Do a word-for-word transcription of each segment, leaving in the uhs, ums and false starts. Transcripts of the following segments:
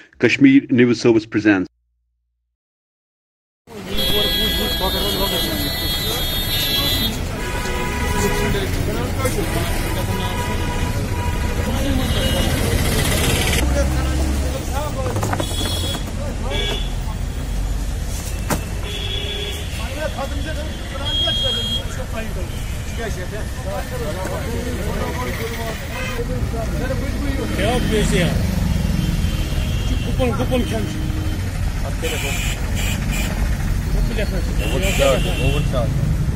Kashmir News Service presents. Cevap verse ya. Kupon kupon kendi. Telefon. Overcharge. Overcharge.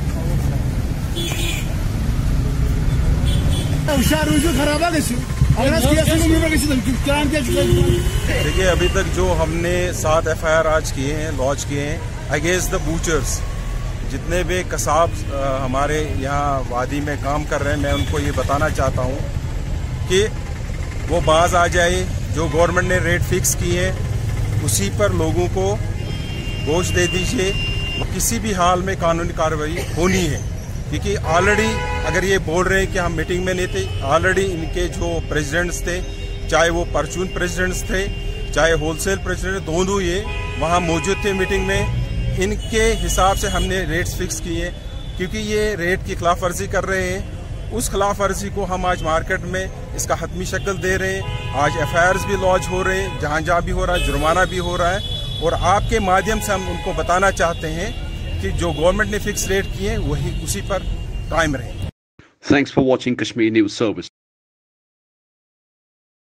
देखिए, अभी तक जो हमने सात एफ आई आर आज किए हैं, लॉन्च किए हैं अगेंस्ट द बूचर्स, जितने भी कसाब हमारे यहाँ वादी में काम कर रहे हैं, मैं उनको ये बताना चाहता हूँ कि वो बाज आ जाए। जो गवर्नमेंट ने रेट फिक्स की है उसी पर लोगों को गोश्त दे दीजिए। किसी भी हाल में कानूनी कार्रवाई होनी है, क्योंकि ऑलरेडी अगर ये बोल रहे हैं कि हम मीटिंग में नहीं थे, ऑलरेडी इनके जो प्रेसिडेंट्स थे, चाहे वो परचून प्रेसिडेंट्स थे चाहे होलसेल प्रेसिडेंट, दोनों ये वहाँ मौजूद थे मीटिंग में। इनके हिसाब से हमने रेट्स फिक्स किए, क्योंकि ये रेट की खिलाफ वर्जी कर रहे हैं। उस खिलाफ वर्जी को हम आज मार्केट में इसका हतमी शक्ल दे रहे हैं। आज एफ आई आर्स भी लॉन्च हो रहे हैं, जहाँ जहाँ भी हो रहा है, जुर्माना भी हो रहा है। और आपके माध्यम से हम उनको बताना चाहते हैं कि जो गवर्नमेंट ने फिक्स रेट किए वही उसी पर कायम रहे। Thanks for watching Kashmir News Service.